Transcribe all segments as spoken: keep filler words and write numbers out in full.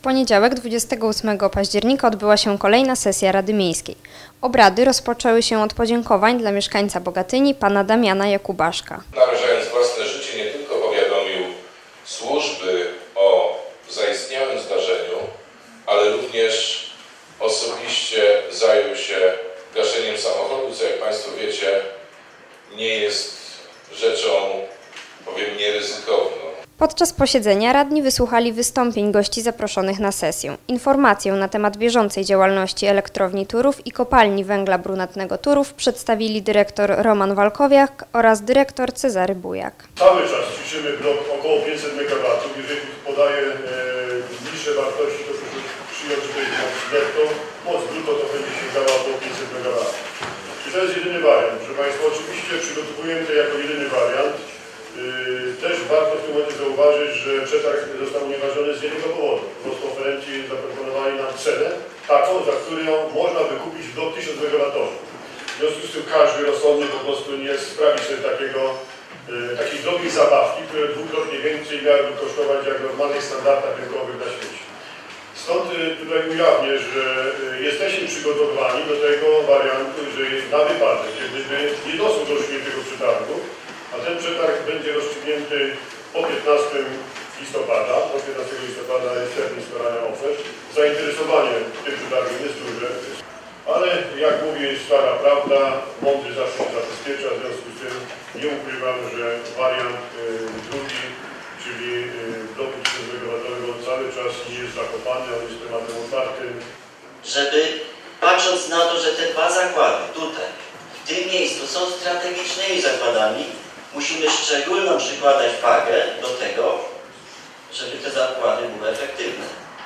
poniedziałek dwudziestego ósmego października odbyła się kolejna sesja Rady Miejskiej. Obrady rozpoczęły się od podziękowań dla mieszkańca Bogatyni, pana Damiana Jakubaszka. Narażając własne życie, nie tylko powiadomił służby o zaistniałym zdarzeniu, ale również osobiście zajął się gaszeniem samochodu, co jak Państwo wiecie nie jest rzeczą, powiem, nieryzykowną. Podczas posiedzenia radni wysłuchali wystąpień gości zaproszonych na sesję. Informację na temat bieżącej działalności elektrowni Turów i kopalni węgla brunatnego Turów przedstawili dyrektor Roman Walkowiak oraz dyrektor Cezary Bujak. Cały czas ćwiczymy blok około pięćset megawatów. Jeżeli podaje e, niższe wartości, to proszę przyjąć, że to jest moc netto. Moc brutto to będzie sięgała około pięćset megawatów. Czy to jest jedyny wariant? Proszę Państwa, oczywiście przygotowujemy to jako jedyny wariant. Też warto w tym momencie zauważyć, że przetarg został unieważniony z jednego powodu. Po prostu oferenci zaproponowali nam cenę taką, za którą można wykupić blok tysiąc megawatów. W związku z tym każdy rozsądny po prostu nie sprawi sobie takiego, takiej drogiej zabawki, które dwukrotnie więcej miałyby kosztować jak w normalnych standardach rynkowych na świecie. Stąd tutaj ujawnię, że jesteśmy przygotowani do tego wariantu, że na wypadek, gdyby nie doszło do rozstrzygniętego przetargu, a ten przetarg będzie rozstrzygnięty po piętnastego listopada. Do piętnastego listopada jest termin składania ofert. Zainteresowanie tym przetargiem jest duże, ale jak mówię, jest stara prawda, mądry zawsze się zabezpiecza, w związku z tym nie ukrywam, że wariant y, drugi, czyli y, bloku tysiąc megawatowego cały czas nie jest zakopany, on jest tematem otwartym. Żeby patrząc na to, że te dwa zakłady tutaj, w tym miejscu są strategicznymi zakładami, musimy szczególną przykładać wagę do tego, żeby te zakłady były efektywne.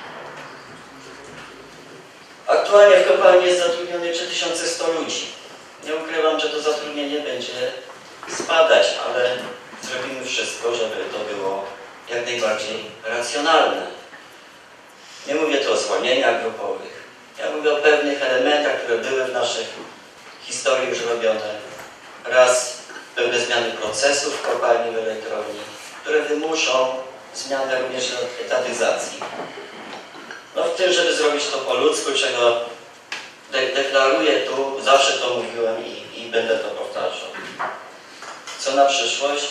Aktualnie w kopalni jest zatrudnionych trzy tysiące sto ludzi. Nie ukrywam, że to zatrudnienie będzie spadać, ale zrobimy wszystko, żeby to było jak najbardziej racjonalne. Nie mówię tu o zwolnieniach grupowych. Ja mówię o pewnych elementach, które były w naszej historii już robione. Raz pewne zmiany procesów w kopalni, w elektrowni, które wymuszą zmianę również etatyzacji. No w tym, żeby zrobić to po ludzku, czego de deklaruję tu, zawsze to mówiłem i, i będę to powtarzał. Co na przyszłość?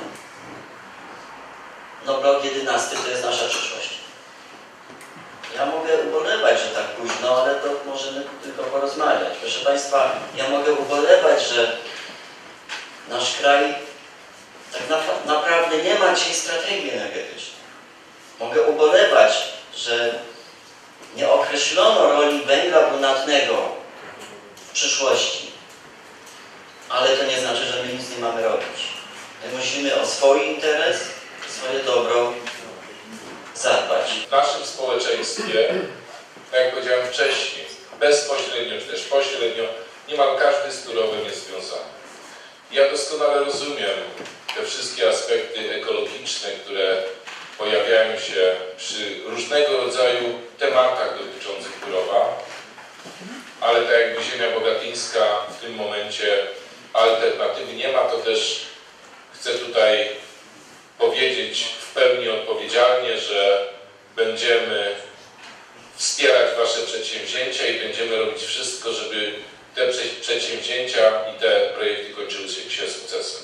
No blok jedenasty to jest nasza przyszłość. Ja mogę ubolewać, że tak późno, ale to możemy tylko porozmawiać. Proszę Państwa, ja mogę ubolewać, że nasz kraj tak na, naprawdę nie ma dzisiaj strategii energetycznej. Mogę ubolewać, że nie określono roli węgla brunatnego w przyszłości. Ale to nie znaczy, że my nic nie mamy robić. My musimy o swój interes, swoje dobro zadbać. W naszym społeczeństwie, tak jak powiedziałem wcześniej, bezpośrednio czy też pośrednio, niemal każdy z Turowem jest związany. Ja doskonale rozumiem te wszystkie aspekty ekologiczne, które pojawiają się przy różnego rodzaju tematach dotyczących Turowa, ale tak jakby ziemia bogatyńska w tym momencie alternatywy nie ma, to też chcę tutaj powiedzieć w pełni odpowiedzialnie, że będziemy wspierać Wasze przedsięwzięcia i będziemy robić wszystko, żeby te przedsięwzięcia i te projekty kończyły się sukcesem.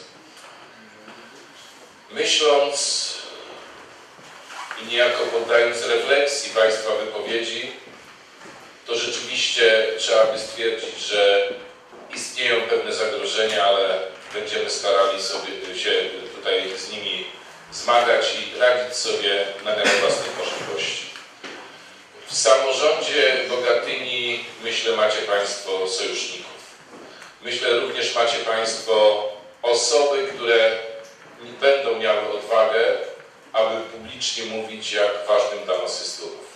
Myśląc i niejako poddając refleksji Państwa wypowiedzi, to rzeczywiście trzeba by stwierdzić, że istnieją pewne zagrożenia, ale będziemy starali sobie się tutaj z nimi zmagać i radzić sobie na miarę własnych możliwości. W samorządzie Bogatyni, myślę, macie Państwo sojuszników. Myślę, również macie Państwo osoby, które będą miały odwagę, aby publicznie mówić, jak ważnym dla nas jest Turów.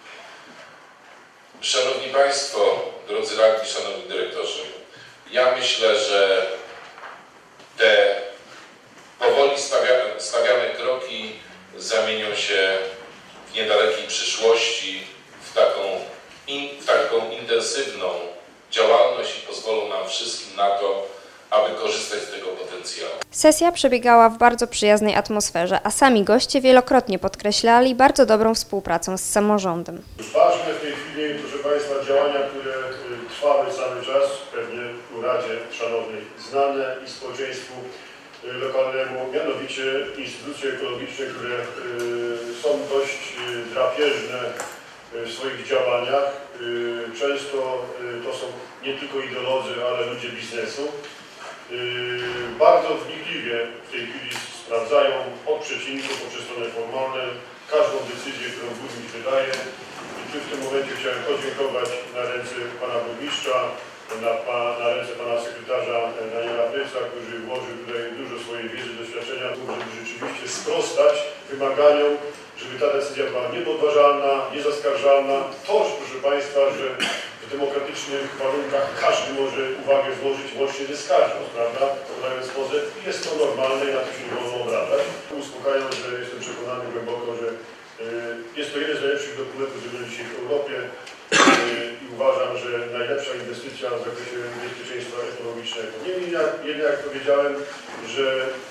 Szanowni Państwo, drodzy radni, szanowni dyrektorzy, ja myślę, że te powoli stawiane, stawiane kroki zamienią się w niedalekiej przyszłości w taką, in, w taką intensywną działalność i pozwolą nam wszystkim na to, aby korzystać z tego potencjału. Sesja przebiegała w bardzo przyjaznej atmosferze, a sami goście wielokrotnie podkreślali bardzo dobrą współpracę z samorządem. Ważne w tej chwili, proszę Państwa, działania, które trwały cały czas, pewnie u Radzie Szanownej znane i społeczeństwu lokalnemu, mianowicie instytucje ekologiczne, które są dość drapieżne w swoich działaniach. Często to są nie tylko ideolodzy, ale ludzie biznesu. Bardzo wnikliwie w tej chwili sprawdzają od przecinku poprzez strony formalne każdą decyzję, którą burmistrz wydaje. I tu w tym momencie chciałem podziękować na ręce pana burmistrza, na, na ręce pana sekretarza Daniela Fryca, który włożył tutaj dużo swojej wiedzy, doświadczenia, żeby rzeczywiście sprostać wymaganiom, żeby ta decyzja była niepodważalna, niezaskarżalna. To, proszę Państwa, że w demokratycznych warunkach każdy może uwagę złożyć łącznie ze skarżą, prawda, podając pozew, jest to normalne i na to się nie wolno obrażać. Uspokajam, że jestem przekonany głęboko, że jest to jeden z najlepszych dokumentów zrobionych dzisiaj w Europie i uważam, że najlepsza inwestycja w zakresie bezpieczeństwa ekologicznego. Niemniej jednak, jak powiedziałem, że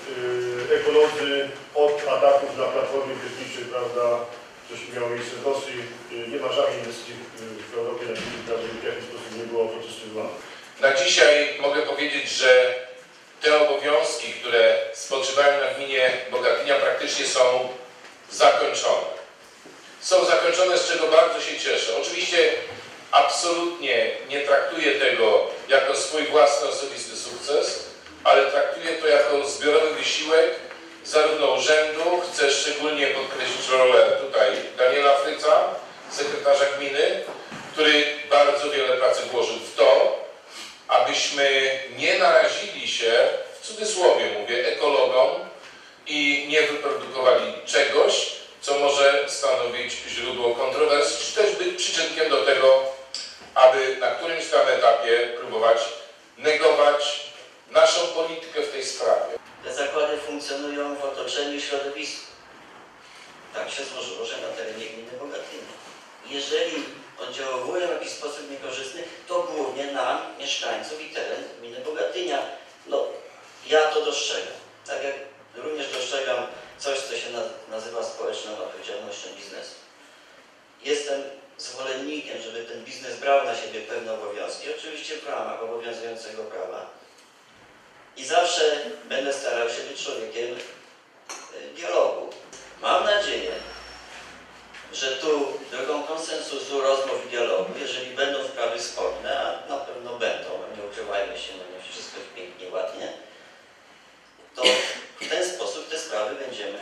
ekolodzy od ataków na platformie technicznej, prawda, coś miało miejsce w Rosji, nie ma żadnej inwestycji w Europie, na której w jakiś sposób nie było oprotestowane. Na dzisiaj mogę powiedzieć, że te obowiązki, które spoczywają na gminie Bogatynia, praktycznie są zakończone. Są zakończone, z czego bardzo się cieszę. Oczywiście absolutnie nie traktuję tego jako swój własny osobisty sukces, ale traktuję to jako zbiorowy wysiłek zarówno urzędu, chcę szczególnie podkreślić rolę tutaj Daniela Fryca, sekretarza gminy, który bardzo wiele pracy włożył w to, abyśmy nie narazili się, w cudzysłowie mówię, ekologom i nie wyprodukowali czegoś, co może stanowić źródło kontrowersji, czy też być przyczynkiem do tego, aby na którymś tam etapie próbować negować naszą politykę w tej sprawie. Te zakłady funkcjonują w otoczeniu środowiska. Tak się złożyło, że na terenie gminy Bogatynia. Jeżeli oddziaływują w jakiś sposób niekorzystny, to głównie na mieszkańców i teren gminy Bogatynia. No, ja to dostrzegam. Tak jak również dostrzegam coś, co się nazywa społeczną odpowiedzialnością biznesu. Jestem zwolennikiem, żeby ten biznes brał na siebie pewne obowiązki, oczywiście w ramach obowiązującego prawa. I zawsze będę starał się być człowiekiem dialogu. Mam nadzieję, że tu drogą konsensusu, rozmów i dialogu, jeżeli będą sprawy sporne, a na pewno będą, nie ukrywajmy się, no nie wszystko jest pięknie, ładnie, to w ten sposób te sprawy będziemy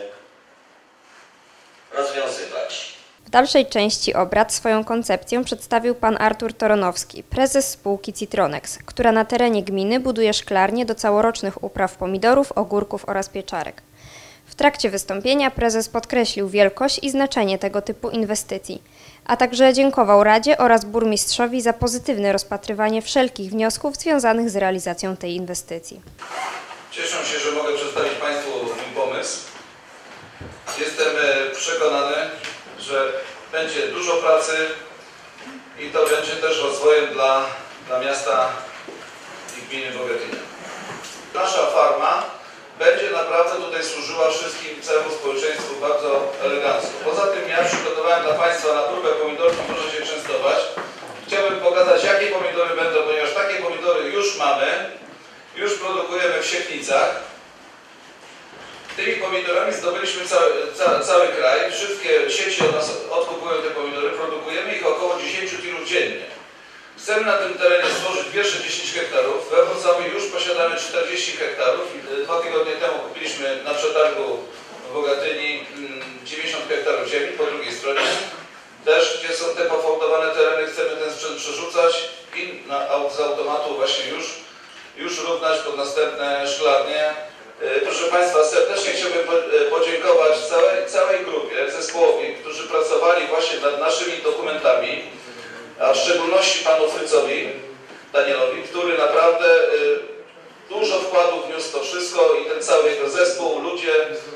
rozwiązywać. W dalszej części obrad swoją koncepcję przedstawił pan Artur Toronowski, prezes spółki Citronex, która na terenie gminy buduje szklarnie do całorocznych upraw pomidorów, ogórków oraz pieczarek. W trakcie wystąpienia prezes podkreślił wielkość i znaczenie tego typu inwestycji, a także dziękował Radzie oraz burmistrzowi za pozytywne rozpatrywanie wszelkich wniosków związanych z realizacją tej inwestycji. Cieszę się, że mogę przedstawić Państwu mój pomysł. Jestem przekonany, że będzie dużo pracy i to będzie też rozwojem dla, dla miasta i gminy Bogatynia. Nasza farma będzie naprawdę tutaj służyła wszystkim, całemu społeczeństwu bardzo elegancko. Poza tym ja przygotowałem dla Państwa na próbę pomidorki, proszę się częstować. Chciałbym pokazać, jakie pomidory będą, ponieważ takie pomidory już mamy, już produkujemy w Sieknicach. Tymi pomidorami zdobyliśmy cały, ca, cały kraj. Wszystkie sieci od nas odkupują te pomidory, produkujemy ich około dziesięć kilogramów dziennie. Chcemy na tym terenie stworzyć pierwsze dziesięć hektarów. We Wrocławiu już posiadamy czterdzieści hektarów. Dwa tygodnie temu kupiliśmy na przetargu w Bogatyni dziewięćdziesiąt hektarów ziemi po drugiej stronie. Też, gdzie są te pofałdowane tereny, chcemy ten sprzęt przerzucać i na, z automatu właśnie już, już równać pod następne szklarnie. Proszę Państwa, serdecznie chciałbym podziękować całej, całej grupie zespołowi, którzy pracowali właśnie nad naszymi dokumentami, a w szczególności panu Frycowi, Danielowi, który naprawdę dużo wkładów wniósł to wszystko i ten cały jego zespół, ludzie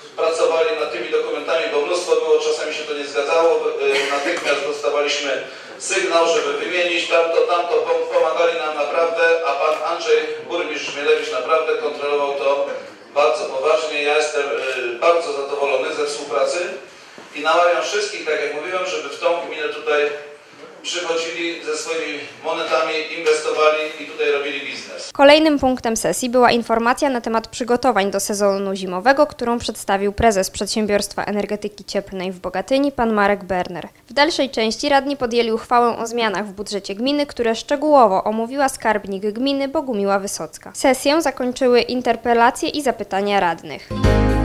pracowali nad tymi dokumentami, bo mnóstwo było, czasami się to nie zgadzało, natychmiast dostawaliśmy sygnał, żeby wymienić tamto, tamto, pomagali nam naprawdę, a pan Andrzej, burmistrz Chmielewicz, naprawdę kontrolował to bardzo poważnie. Ja jestem bardzo zadowolony ze współpracy i namawiam wszystkich, tak jak mówiłem, żeby w tą gminę tutaj przychodzili ze swoimi monetami, inwestowali i tutaj robili biznes. Kolejnym punktem sesji była informacja na temat przygotowań do sezonu zimowego, którą przedstawił prezes Przedsiębiorstwa Energetyki Cieplnej w Bogatyni, pan Marek Berner. W dalszej części radni podjęli uchwałę o zmianach w budżecie gminy, które szczegółowo omówiła skarbnik gminy Bogumiła Wysocka. Sesję zakończyły interpelacje i zapytania radnych.